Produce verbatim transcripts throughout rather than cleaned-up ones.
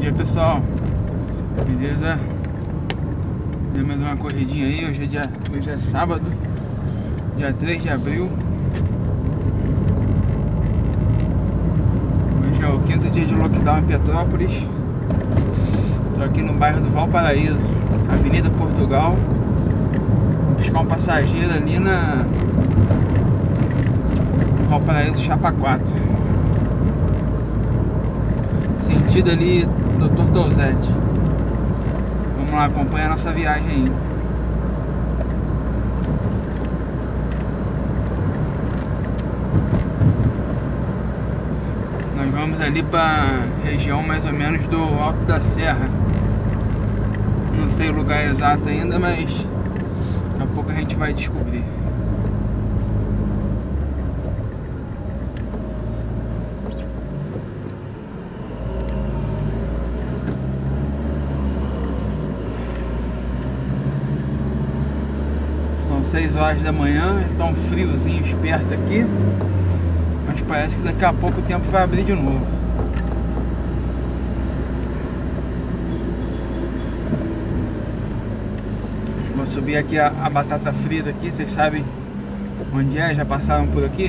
dia, pessoal. Beleza? Deu mais uma corridinha aí. Hoje é, dia, hoje é sábado, dia três de abril. Hoje é o quinto dia de lockdown em Petrópolis. Tô aqui no bairro do Valparaíso, Avenida Portugal. Vou buscar um passageiro ali na Valparaíso Chapa quatro, sentido ali doutor Touzete. Vamos lá, acompanha a nossa viagem aí. Nós vamos ali para região mais ou menos do Alto da Serra. Não sei o lugar exato ainda, mas daqui a pouco a gente vai descobrir. seis horas da manhã, tá um friozinho esperto aqui, mas parece que daqui a pouco o tempo vai abrir de novo. Vou subir aqui a, a batata frita aqui, vocês sabem onde é? Já passaram por aqui?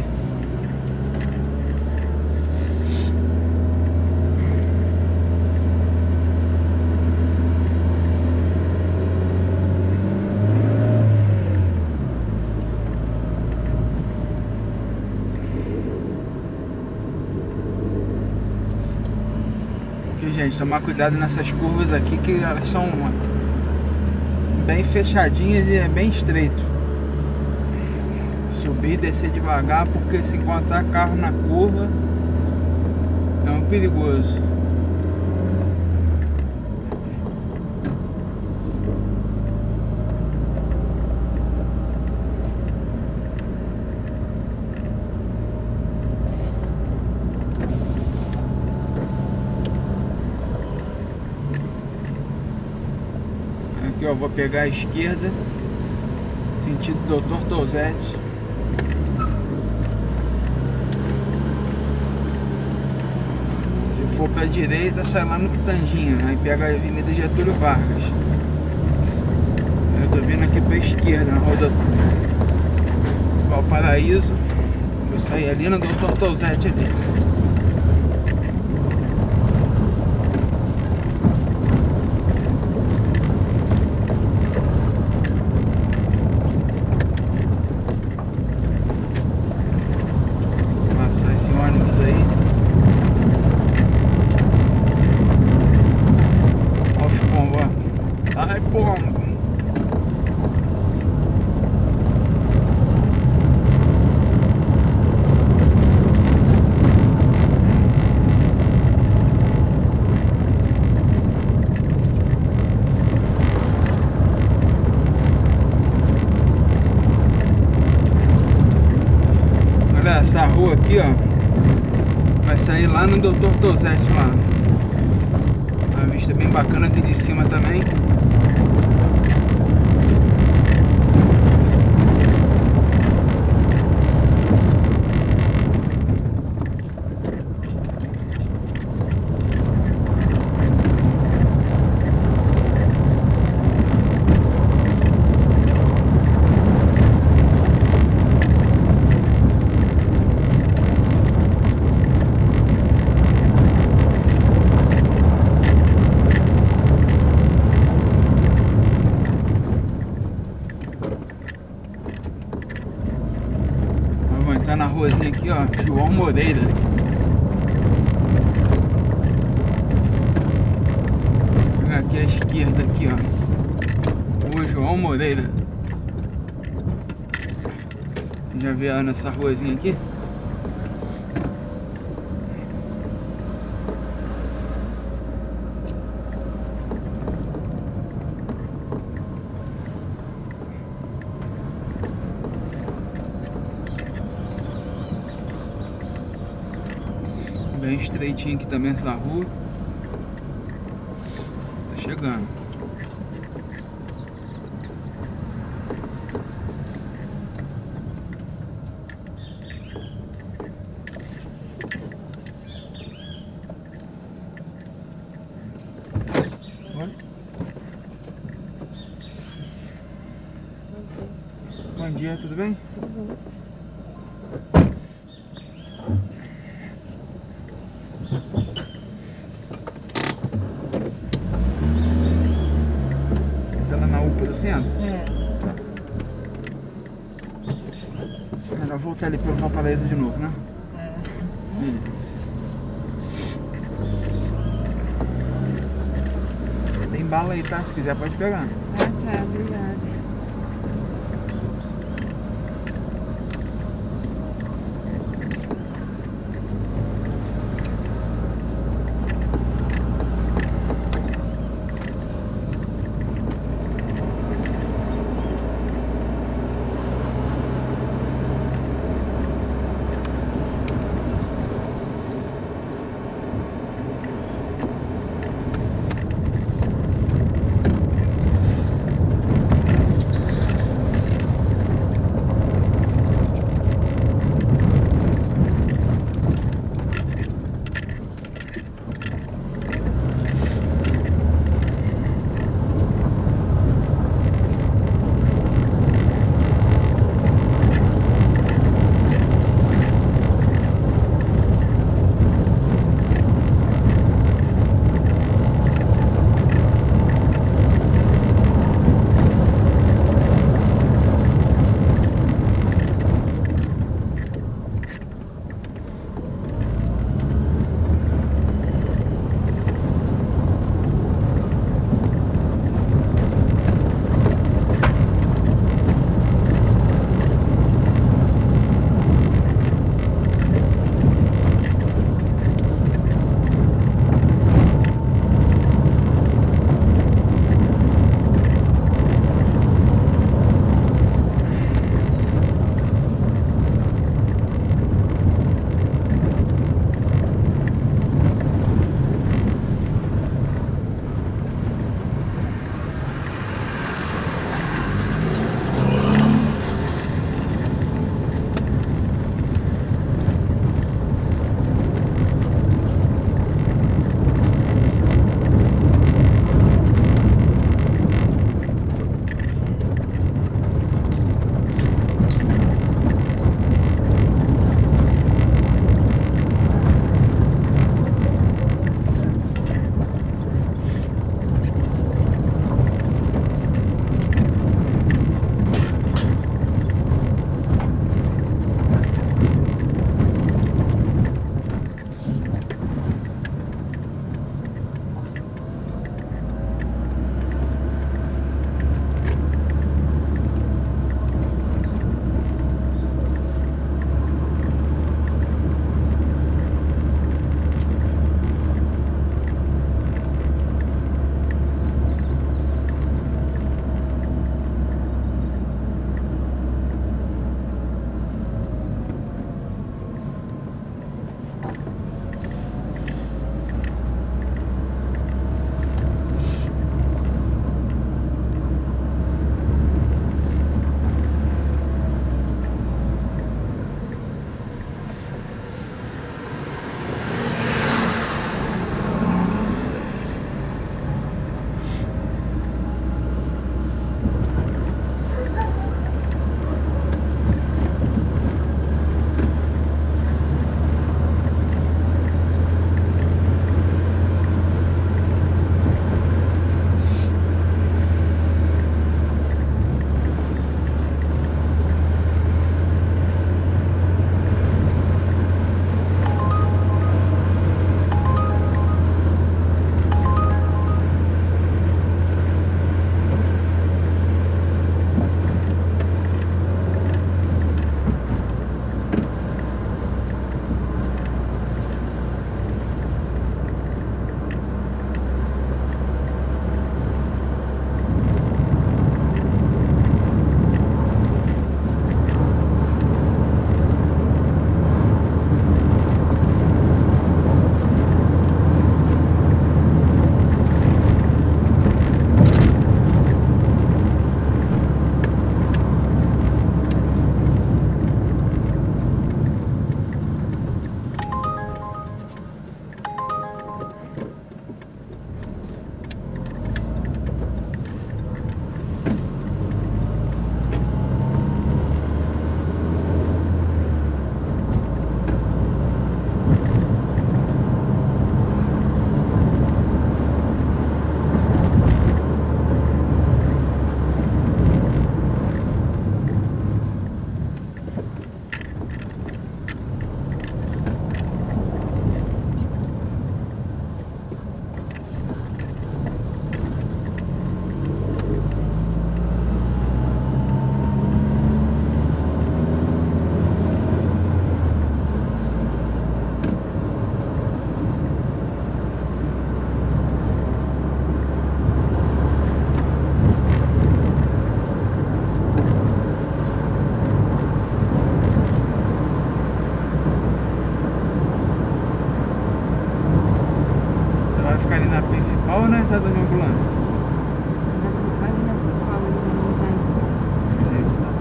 Gente, tomar cuidado nessas curvas aqui, que elas são bem fechadinhas e é bem estreito. Subir e descer devagar, porque se encontrar carro na curva é um perigoso. Aqui, ó, vou pegar a esquerda, sentido doutor Touzete. Se for para a direita, sai lá no Quitandinha, aí pega a Avenida Getúlio Vargas. Eu tô vindo aqui para a esquerda, na rua do Valparaíso. Vou sair ali no doutor Touzete ali. Ai, pombo. Olha essa rua aqui, ó. Vai sair lá no doutor Touzete lá. Uma vista bem bacana aqui de cima também. Tá na ruazinha aqui, ó, João Moreira. Vou pegar aqui a esquerda aqui, ó, o João Moreira. Já vieram nessa ruazinha aqui? Bem estreitinho aqui também essa rua. Tá chegando. Oi? Bom dia, tudo bem? Tudo bom. Você anda na U P A do centro? É. Melhor voltar ali pelo Valparaíso de novo, né? É. Hum. Tem bala aí, tá? Se quiser pode pegar. Ah, tá, obrigada. Vai ficar ali na principal ou na entrada da ambulância? Ali na principal, ali na montanha. Beleza, tá.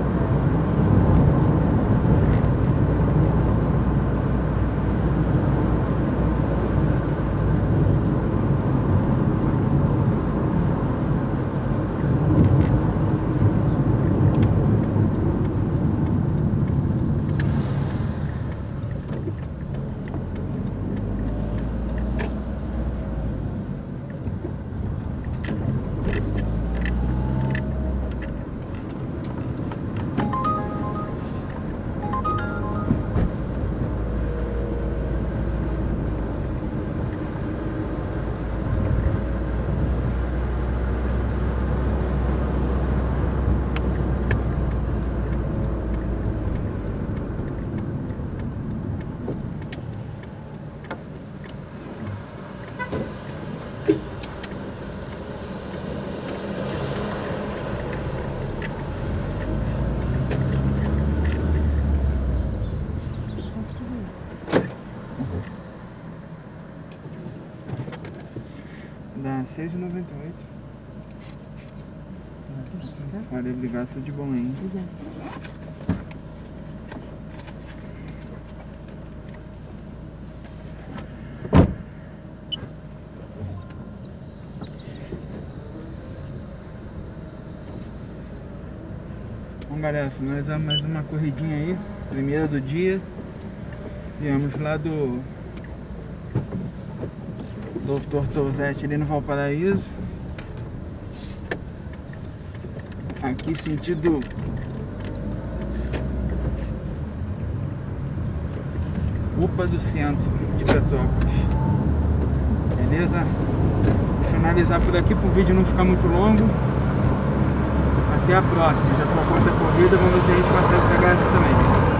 Dá seis e noventa e oito. Valeu, obrigado, tudo de bom aí. Bom, galera, finalizamos mais uma corridinha aí, primeira do dia. Viemos lá do doutor Touzete ali no Valparaíso. Aqui sentido UPA do centro de Petrópolis. Beleza? Vou finalizar por aqui para o vídeo não ficar muito longo. Até a próxima. Já trocou outra corrida, vamos ver se a gente consegue pegar essa também.